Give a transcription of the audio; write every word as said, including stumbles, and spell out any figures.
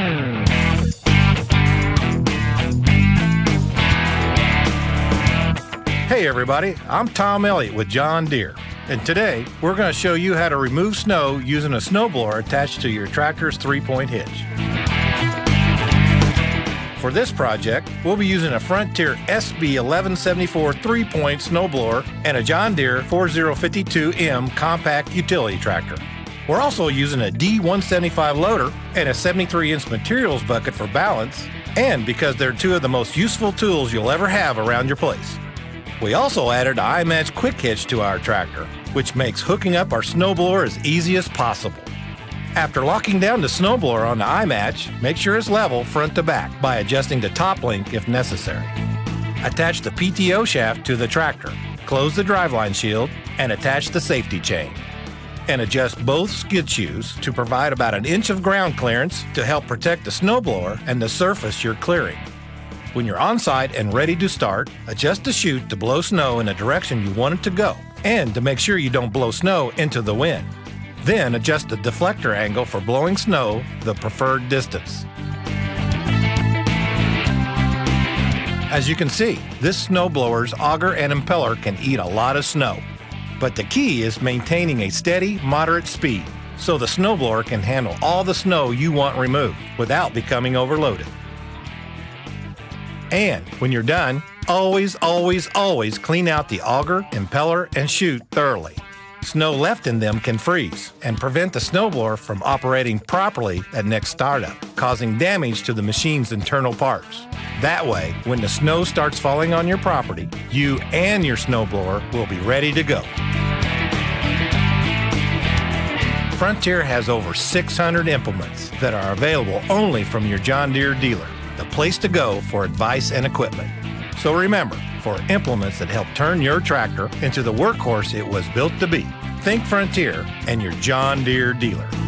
Hey everybody, I'm Tom Elliott with John Deere, and today we're going to show you how to remove snow using a snowblower attached to your tractor's three-point hitch. For this project, we'll be using a Frontier S B eleven seventy-four three-point snowblower and a John Deere forty fifty-two M compact utility tractor. We're also using a D one seventy-five loader and a seventy-three inch materials bucket for balance, and because they're two of the most useful tools you'll ever have around your place. We also added an I-match quick hitch to our tractor, which makes hooking up our snowblower as easy as possible. After locking down the snowblower on the I-match, make sure it's level front to back by adjusting the top link if necessary. Attach the P T O shaft to the tractor, close the driveline shield, and attach the safety chain. And adjust both skid shoes to provide about an inch of ground clearance to help protect the snowblower and the surface you're clearing. When you're on site and ready to start, adjust the chute to blow snow in the direction you want it to go, and to make sure you don't blow snow into the wind. Then adjust the deflector angle for blowing snow the preferred distance. As you can see, this snowblower's auger and impeller can eat a lot of snow. But the key is maintaining a steady, moderate speed, so the snowblower can handle all the snow you want removed without becoming overloaded. And when you're done, always, always, always clean out the auger, impeller, and chute thoroughly. Snow left in them can freeze and prevent the snowblower from operating properly at next startup, causing damage to the machine's internal parts. That way, when the snow starts falling on your property, you and your snowblower will be ready to go. Frontier has over six hundred implements that are available only from your John Deere dealer, the place to go for advice and equipment. So remember, for implements that help turn your tractor into the workhorse it was built to be, think Frontier and your John Deere dealer.